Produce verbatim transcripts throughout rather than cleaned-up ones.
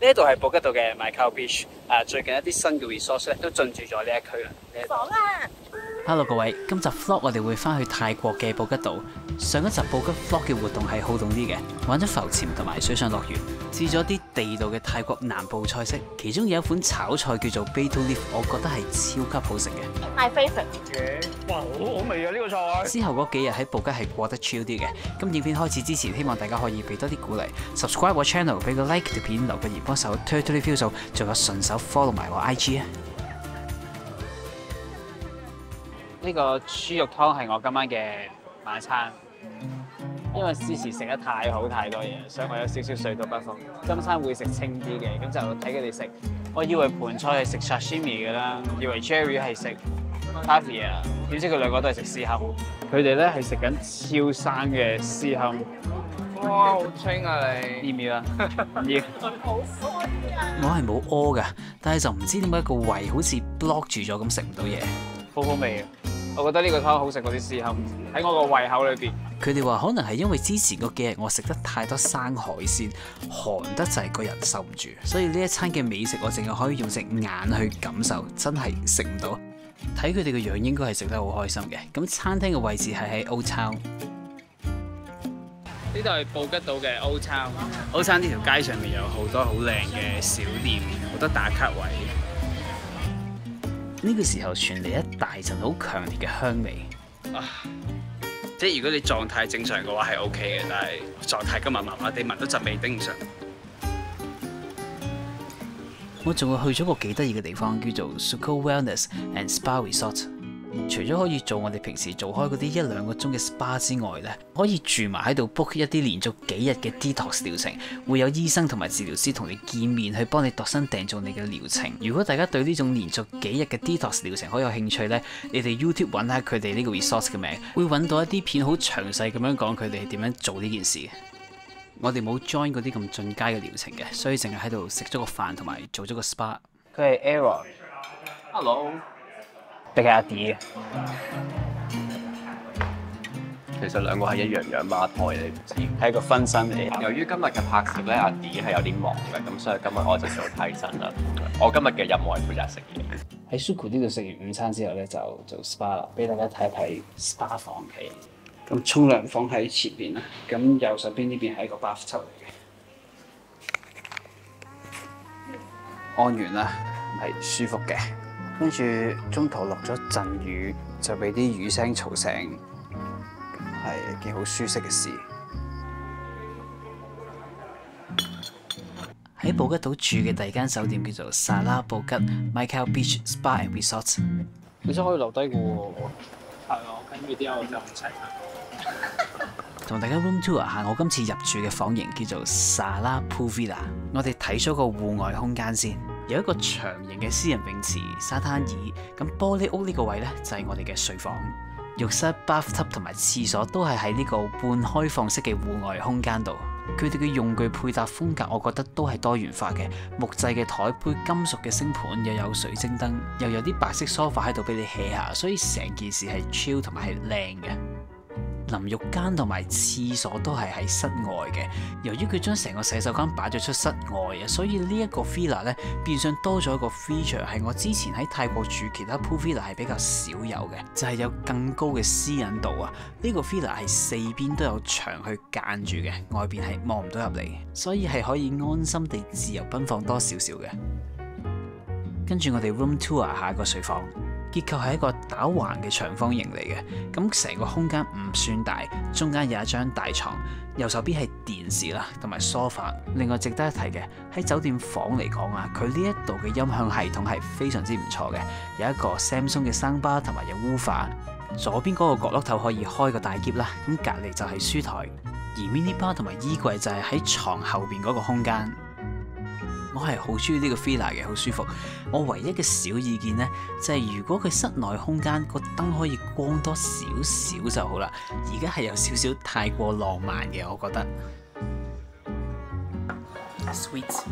呢度係布吉島嘅 Maicao Beach， 啊最近一啲新嘅 resource 咧都進駐咗呢一區啦。 房啊 Hello 各位，今集 vlog 我哋會翻去泰國嘅布吉島。上一集布吉 vlog 嘅活動係好動啲嘅，玩咗浮潛同埋水上樂園，試咗啲地道嘅泰國南部菜式，其中有一款炒菜叫做 Betel Leaf， 我覺得係超級好食嘅。 ，my favourite。 嘅，哇，好好味啊呢個菜！ 之後嗰幾日喺布吉係過得 chill 啲嘅。咁影片開始之前，希望大家可以俾多啲鼓勵 ，subscribe 我 channel， 俾個 like 條片，留個言幫手推推啲 view 數，仲有順手 follow 埋我 I G 啊！ 呢個豬肉湯係我今晚嘅晚餐，因為之前食得太好太多嘢，所以我有少少水土不服。今餐會食清啲嘅，咁就睇佢哋食。我以為盤菜係食 sashimi 嘅啦，以為 Jerry 係食 caviar， 點知佢兩個都係食絲堪。佢哋咧係食緊超生嘅絲堪。哇，好清啊你！要唔要啊？唔要。 好酸啊！ 我係冇屙㗎，但係就唔知點解個胃好似 block 住咗咁食唔到嘢。 好好味啊！我覺得呢個湯好食過啲絲堪，喺我個胃口裏邊。 佢哋話可能係因為之前嗰幾日我食得太多生海鮮，寒得滯個人受唔住，所以呢一餐嘅美食我淨係可以用隻眼去感受，真係食唔到。睇佢哋個樣應該係食得好開心嘅。咁餐廳嘅位置係喺 Old Town。 呢度係布吉島嘅 Old Town。Old Town 呢條街上面有好多好靚嘅小店，好多打卡位。 呢個時候傳嚟一大陣好強烈嘅香味。 啊！即係如果你狀態正常嘅話係 OK 嘅，但係狀態今日麻麻地，聞到陣味頂唔順。 我仲會去咗個幾得意嘅地方，叫做 Suko Wellness and Spa Resort。除咗可以做我哋平時做開嗰啲一兩個鐘嘅 SPA 之外咧，可以住埋喺度 book 一啲連續幾日嘅 detox 療程，會有醫生同埋治療師同你見面去幫你度身訂做你嘅療程。如果大家對呢種連續幾日嘅 detox 療程好有興趣咧，你哋 YouTube 揾下佢哋呢個 resource 嘅名，會揾到一啲片好詳細咁樣講佢哋係點樣做呢件事。我哋冇 join 嗰啲咁進階嘅療程嘅，所以淨係喺度食咗個飯同埋做咗個 SPA。 佢係 Aaron。Hello。定係阿 D 嘅。 其實兩個係一樣樣孖胎，你唔知。 係一個分身嚟。 由於今日嘅拍攝咧，阿 D 係有啲忙嘅，咁所以今日我就做替身啦。我今日嘅任務係負責食嘢。 喺 Suko 呢度食完午餐之後咧，就做 SPA 啦，俾大家睇睇 SPA 房企。咁沖涼房喺前邊啦，咁右手邊呢邊係一個 bathtub 嚟嘅。安完啦，係舒服嘅。跟住中途落咗陣雨，就俾啲雨聲嘈醒，係一件好舒適嘅事。 喺布吉島住嘅第二間酒店叫做薩拉布吉 Maicao Beach Spa and Resort。 你真可以留低嘅喎。係啊，跟住之後就唔齊啦。 同大家 room tour 下我今次入住嘅房型叫做薩拉 Pool Villa。我哋睇咗個戶外空間先。有一個長形嘅私人泳池、沙灘椅，咁玻璃屋呢個位呢，就係我哋嘅睡房、浴室、bathtub 同埋廁所都係喺呢個半開放式嘅戶外空間度。佢哋嘅用具配搭風格，我覺得都係多元化嘅，木製嘅台配金屬嘅星盤，又有水晶燈，又有啲白色 sofa 喺度俾你 hea 下，所以成件事係 chill 同埋係靚嘅。淋浴間同埋廁所都係喺室外嘅，由於佢將成個洗手間擺咗出室外啊，所以呢一個 villa 咧變相多咗一個 feature 係我之前喺泰國住其他 pool villa 係比較少有嘅，就係、是、有更高嘅私隱度啊！呢、這個 villa 係四邊都有牆去間住嘅，外邊係望唔到入嚟，所以係可以安心地自由奔放多少少嘅。跟住我哋 room tour 下個睡房。結構係一個打橫嘅長方形嚟嘅，咁成個空間唔算大，中間有一張大床，右手邊係電視啦，同埋 sofa。另外值得一提嘅，喺酒店房嚟講啊，佢呢一度嘅音響系統係非常之唔錯嘅，有一個 Samsung 嘅 soundbar 同埋有 woofer。左邊嗰個角落頭可以開個大篋啦，咁隔離就係書台，而 mini bar 同埋衣櫃就係喺床後邊嗰個空間。我係好中意呢個 villa 嘅，好舒服。我唯一嘅小意見呢，就係、是、如果佢室內空間個燈可以光多少少就好啦。而家係有少少太過浪漫嘅，我覺得。Sweet。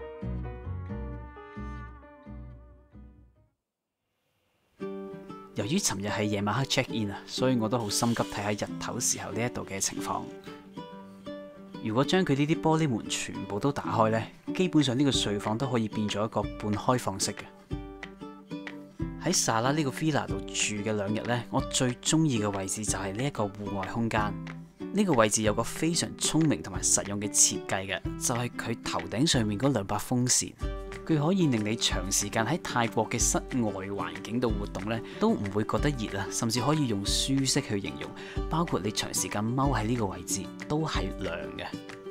由於於尋日係夜晚黑 check in 啊，所以我都好心急睇下日頭時候呢一度嘅情況。如果將佢呢啲玻璃門全部都打開呢，基本上呢個睡房都可以變咗一個半開放式嘅。喺沙拉呢個 villa 度住嘅兩日呢，我最中意嘅位置就係呢一個戶外空間。呢個位置有個非常聰明同埋實用嘅設計嘅，就係佢頭頂上面嗰兩把風扇，佢可以令你長時間喺泰國嘅室外環境度活動呢，都唔會覺得熱啊，甚至可以用舒適去形容。包括你長時間踎喺呢個位置都係涼嘅。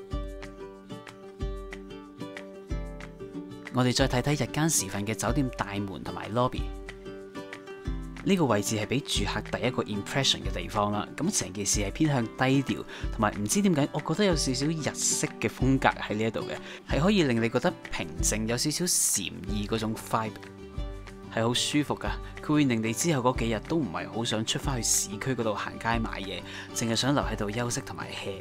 我哋再睇睇日間時分嘅酒店大門同埋 lobby。呢個位置係俾住客第一個 impression 嘅地方啦，咁成件事係偏向低調，同埋唔知點解，我覺得有少少日式嘅風格喺呢一度嘅，係可以令你覺得平靜，有少少禪意嗰種 vibe，係好舒服噶。佢會令你之後嗰幾日都唔係好想出翻去市區嗰度行街買嘢，淨係想留喺度休息同埋 hea。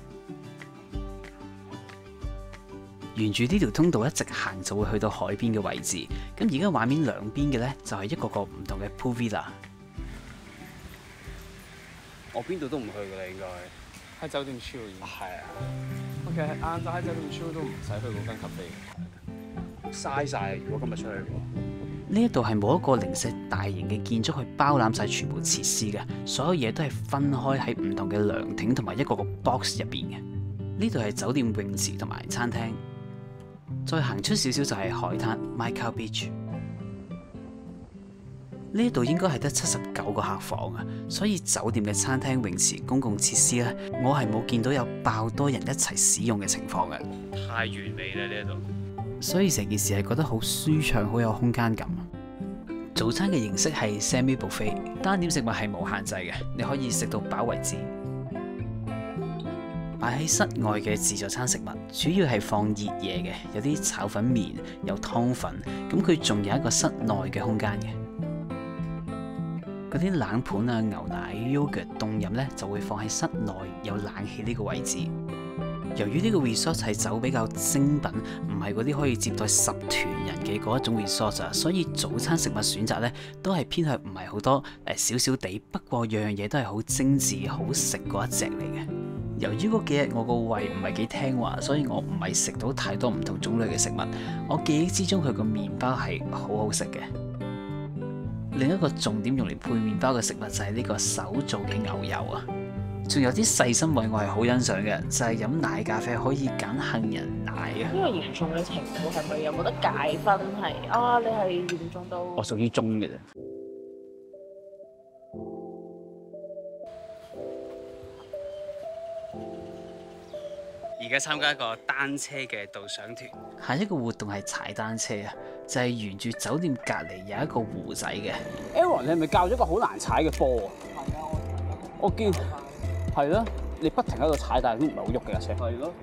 沿住呢條通道一直行就會去到海邊嘅位置。咁而家畫面兩邊嘅呢，就係一個個唔同嘅 pool villa。 我邊度都唔去㗎啦，應該喺酒店 chill 已經。係啊。OK，晏晝喺酒店 chill 都唔使去嗰間 cafe。嘥晒！如果今日出去嘅話。 呢一度係冇一個零舍大型嘅建築去包攬晒全部設施嘅，所有嘢都係分開喺唔同嘅涼亭同埋一個個 box 入邊嘅。呢度係酒店泳池同埋餐廳。再行出少少就係海灘 My Cow Beach。呢一度應該係得七十九個客房啊，所以酒店嘅餐廳、泳池、公共設施咧，我係冇見到有爆多人一齊使用嘅情況嘅。 太完美啦呢一度， 所以成件事係覺得好舒暢，好有空間感。早餐嘅形式係 semi buffet， 單點食物係冇限制嘅，你可以食到飽為止。擺喺室外嘅自助餐食物，主要係放熱嘢嘅，有啲炒粉麵，有湯粉，咁佢仲有一個室內嘅空間嘅。嗰啲冷盤啊、牛奶、yogurt、凍飲呢，就會放喺室內有冷氣呢個位置。由於呢個 resort 係走比較精品，唔係嗰啲可以接待十團人嘅嗰一種 resort 啊，所以早餐食物選擇呢，都係偏向唔係好多誒少少地，不過樣樣嘢都係好精緻、好食嗰一隻嚟嘅。由於嗰幾日我個胃唔係幾聽話，所以我唔係食到太多唔同種類嘅食物。我記憶之中佢個麵包係好好食嘅。另一個重點用嚟配麵包嘅食物就係呢個手做嘅牛油啊。仲有啲細心位我係好欣賞嘅，就係飲奶咖啡可以揀杏仁奶啊。 呢個嚴重嘅程度係咪有冇得解分？係啊，你係嚴重到我屬於中嘅啫。 而家參加一個單車嘅導賞團。 下一個活動係踩單車啊，就係沿住酒店隔離有一個湖仔嘅。 Aaron，你係咪教咗個好難踩嘅波啊？係啊，我我見係咯，你不停喺度踩，但係都唔係好喐嘅架車。係咯。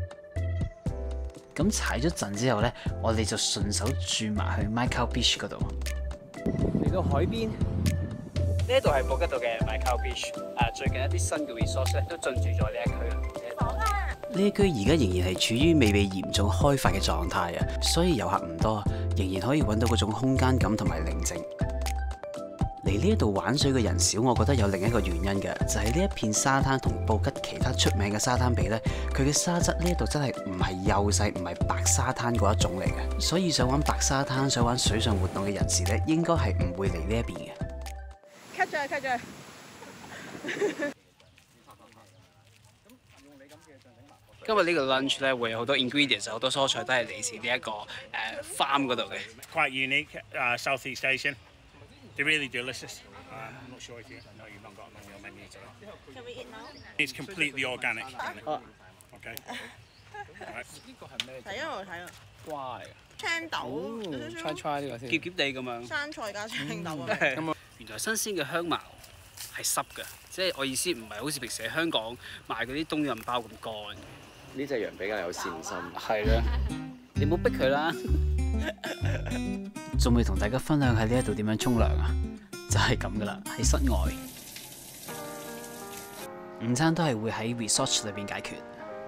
咁踩咗陣之後咧，我哋就順手轉埋去 My Cow Beach 嗰度。 嚟到海邊，呢一度係布吉島嘅 My Cow Beach。誒，最近一啲新嘅 resource 咧都進駐咗呢一區啦。 呢一區而家仍然係處於未被嚴重開發嘅狀態啊，所以遊客唔多，仍然可以揾到嗰種空間感同埋寧靜。嚟呢一度玩水嘅人少，我覺得有另一個原因嘅，就係呢一片沙灘同布吉其他出名嘅沙灘比呢，佢嘅沙質呢一度真係唔係幼細，唔係白沙灘嗰一種嚟嘅，所以想玩白沙灘、想玩水上活動嘅人士呢，應該係唔會嚟呢一邊嘅。 cut 咗，cut咗。 今日呢個 lunch 咧會有好多 ingredients， 好多蔬菜都係嚟自呢一個誒 farm 嗰度嘅。 Quite unique, uh, Southeast Asian. They're really delicious. Uh, I'm not sure if you know you've not got them on your menu today. Can we eat now? It's completely organic. Oh. Okay. 呢個係咩？ 睇啊，我睇啊。 瓜嚟青豆，有少少 try try 呢個先。澀澀地咁樣。 生菜加青豆啊。 咁啊，原來新鮮嘅香茅係濕嘅，即係我意思唔係好似平時喺香港賣嗰啲冬蔭包咁乾。 呢隻羊比較有善心。 係啦，你唔好逼佢啦。 仲未同大家分享喺呢一度點樣沖涼啊？就係咁噶啦，喺室外。午餐都係會喺 resort 裏邊解決。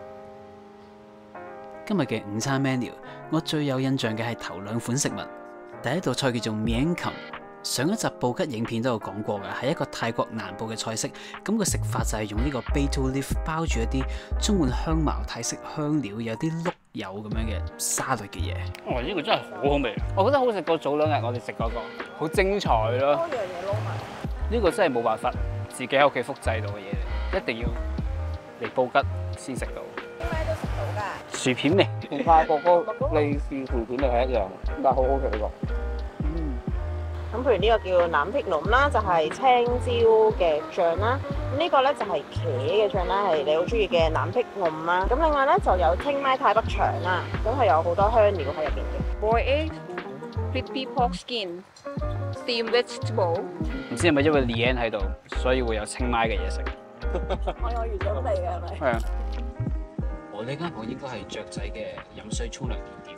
今日嘅午餐 menu， 我最有印象嘅係頭兩款食物。第一道菜叫做 Miang Kham， 上一集布吉影片都有講過嘅，係一個泰國南部嘅菜式。咁個食法就係用呢個 betel leaf 包住一啲充滿香茅、泰式香料、有啲碌柚咁樣嘅沙律嘅嘢。 哇！呢個真係好好味，我覺得好食過早兩日我哋食嗰個，好精彩咯。 多樣嘢撈埋。 呢個真係冇辦法自己喺屋企複製到嘅嘢嚟，一定要嚟布吉先食到。 咩都食到㗎。 薯片味，同泰國嗰個類似薯片味係一樣，但係好好食呢個。 咁譬如呢個叫南碧龍啦，就係青椒嘅醬啦。咁呢個咧就係茄嘅醬啦，係你好中意嘅南碧龍啦。咁另外咧就有清邁泰北腸啦，咁係有好多香料喺入邊嘅。 Boiled egg, crispy pork skin, steamed vegetable。 唔知係咪因為 Leanne 喺度，所以會有清邁嘅嘢食？ 我有預準備嘅係咪？ 係啊。 我呢間鋪應該係雀仔嘅飲水沖涼店店。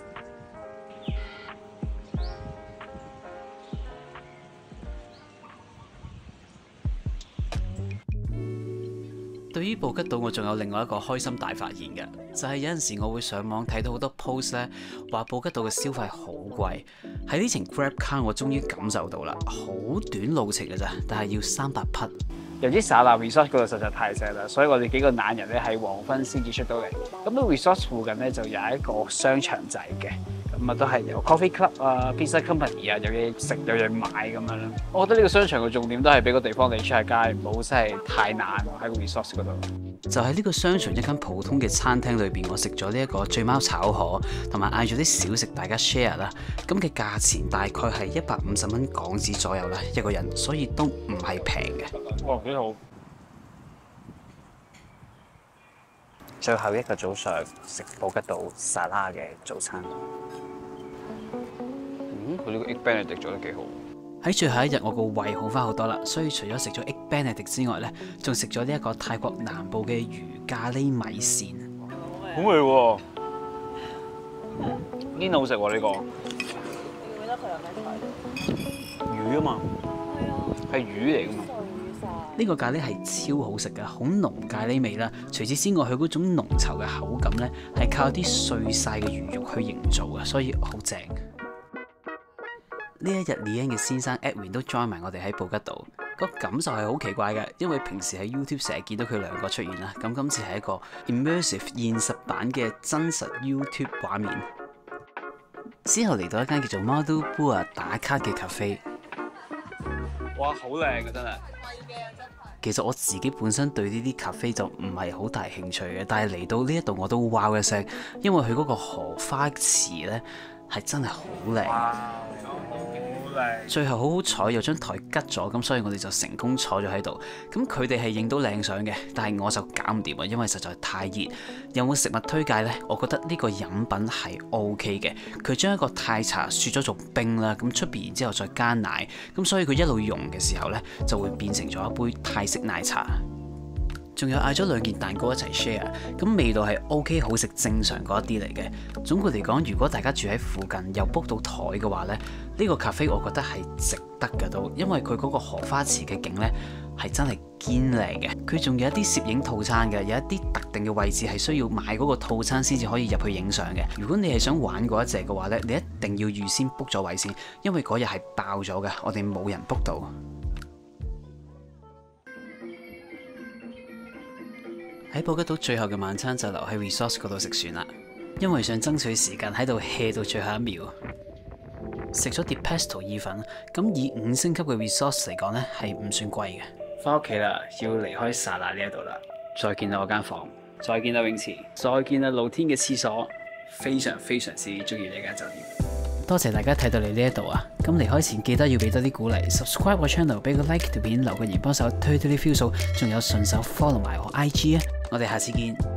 對於布吉島，我仲有另外一個開心大發現嘅，就係有陣時我會上網睇到好多 post 咧，話布吉島嘅消費好貴。喺呢程 Grab Car 我終於感受到啦，好短路程嘅咋，但係要三百匹。 由於撒那 resort 嗰度實在太正啦，所以我哋幾個懶人咧喺黃昏先至出到嚟。咁喺 resort 附近咧就有一個商場仔嘅，咁啊都係有 coffee club 啊、pizza company 啊，有嘢食有嘢買咁樣啦。我覺得呢個商場嘅重點都係俾個地方你出下街，唔好真係太懶喺個 resort 嗰度。 就喺呢個商場一間普通嘅餐廳裏邊，我食咗呢一個醉貓炒河，同埋嗌咗啲小食大家 share 啦。咁嘅價錢大概係一百五十蚊港紙左右啦，一個人，所以都唔係平嘅。 哇，幾好！最後一個早上食布吉島沙拉嘅早餐。嗯，佢呢個 egg benedict 做得幾好。 喺最後一日，我個胃好翻好多啦，所以除咗食咗 egg benedict 之外咧，仲食咗呢一個泰國南部嘅魚咖喱米線。 好味喎！呢度好食喎呢個。 你記得佢有咩菜？ 魚啊嘛，係魚嚟噶嘛。 呢個咖喱係超好食嘅，好濃咖喱味啦。除此之外，佢嗰種濃稠嘅口感咧，係靠啲碎晒嘅魚肉去營造嘅，所以好正。呢一日 Leanne 嘅先生 Edwin 都 join 埋我哋喺布吉島，個感受係好奇怪嘅，因為平時喺 YouTube 成日見到佢兩個出現啦，咁今次係一個 immersive 現實版嘅真實 YouTube 畫面。之後嚟到一間叫做 Madu Bua 打卡嘅 cafe。 哇，好靚啊真係！ 其實我自己本身對呢啲 cafe 就唔係好大興趣嘅，但係嚟到呢一度我都 wow 一聲，因為佢嗰個荷花池咧係真係好靚。最後好好彩有張台吉咗，咁所以我哋就成功坐咗喺度。咁佢哋係影到靚相嘅，但係我就搞唔掂啊，因為實在太熱。有冇食物推介呢？我覺得呢個飲品係 OK 嘅。佢將一個泰茶雪咗做冰啦，咁出邊然之後再加奶，咁所以佢一路溶嘅時候呢，就會變成咗一杯泰式奶茶。仲有嗌咗兩件蛋糕一齊 share， 咁味道係 OK 好食正常嗰一啲嚟嘅。總括嚟講，如果大家住喺附近又 book 到台嘅話咧，呢個 cafe 我覺得係值得㗎都，因為佢嗰個荷花池嘅景咧係真係堅靚嘅。佢仲有一啲攝影套餐嘅，有一啲特定嘅位置係需要買嗰個套餐先至可以入去影相嘅。如果你係想玩嗰一隻嘅話咧，你一定要預先 book 咗位先，因為嗰日係爆咗嘅，我哋冇人 book 到。喺布吉島最後嘅晚餐就留喺 resort 嗰度食算啦，因為想爭取時間喺度 hea 到最後一秒。食咗碟 pesto 意粉，咁以五星級嘅 resort 嚟講咧係唔算貴嘅。翻屋企啦，要離開沙那呢一度啦，再見到我間房，再見到泳池，再見到露天嘅廁所，非常非常之中意呢間酒店。多謝大家睇到嚟呢一度啊！咁離開前記得要俾多啲鼓勵 ，subscribe 我 channel， 俾個 like 條片，留個言幫手推推啲 view 數，仲有順手 follow 埋我 I G 啊！我哋下次見。